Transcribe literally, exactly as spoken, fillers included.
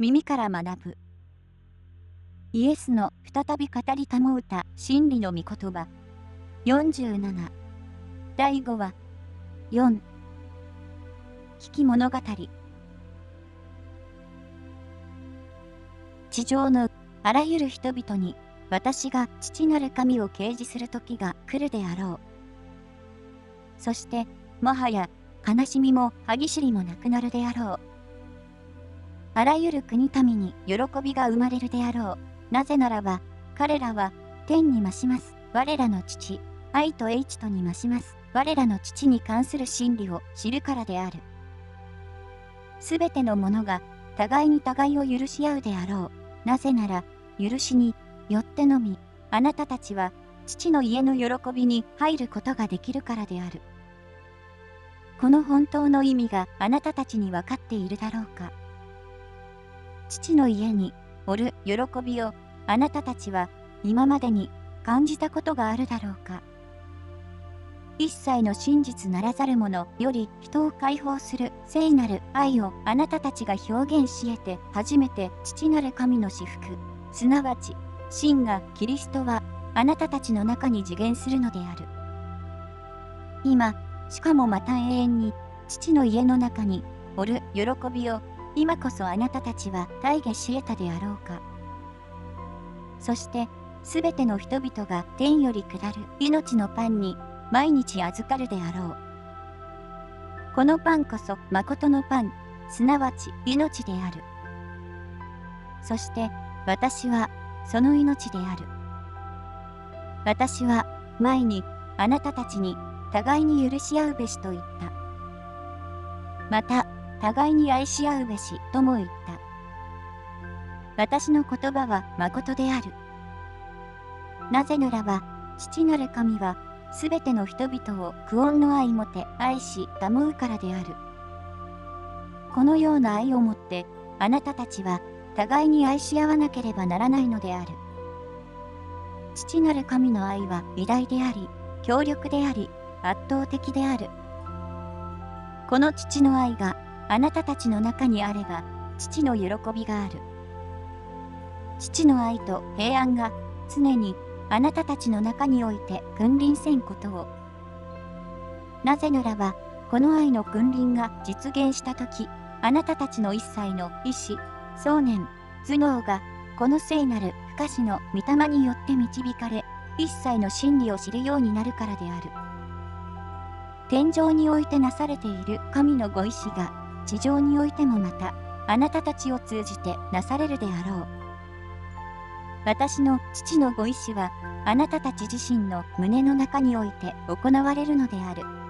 耳から学ぶ。イエスの再び語りたもうた真理の御言葉。よんじゅうなな。だいごわ。よん。危機物語。地上のあらゆる人々に私が父なる神を掲示する時が来るであろう。そしてもはや悲しみも歯ぎしりもなくなるであろう。あらゆる国民に喜びが生まれるであろう。なぜならば彼らは天に増します我らの父、愛と英知とに増します我らの父に関する真理を知るからである。すべてのものが互いに互いを許し合うであろう。なぜなら許しによってのみあなたたちは父の家の喜びに入ることができるからである。この本当の意味があなたたちに分かっているだろうか。父の家におる喜びをあなたたちは今までに感じたことがあるだろうか。一切の真実ならざるものより人を解放する聖なる愛をあなたたちが表現し得て初めて父なる神の至福、すなわち真がキリストはあなたたちの中に実現するのである。今、しかもまた永遠に父の家の中におる喜びを今こそあなたたちは体現し得たであろうか。そしてすべての人々が天より下る命のパンに毎日預かるであろう。このパンこそ誠のパン、すなわち命である。そして私はその命である。私は前にあなたたちに互いに許し合うべしと言った。また互いに愛し合うべしとも言った。私の言葉は誠である。なぜならば父なる神はすべての人々を久遠の愛もて愛し保うからである。このような愛をもってあなたたちは互いに愛し合わなければならないのである。父なる神の愛は偉大であり、強力であり、圧倒的である。この父の愛があなたたちの中にあれば、父の喜びがある。父の愛と平安が常にあなたたちの中において君臨せんことを。なぜならば、この愛の君臨が実現したとき、あなたたちの一切の意志、想念、頭脳が、この聖なる不可視の御霊によって導かれ、一切の真理を知るようになるからである。天上においてなされている神のご意志が、地上においてもまた、あなたたちを通じてなされるであろう。私の父のご意志は、あなたたち自身の胸の中において行われるのである。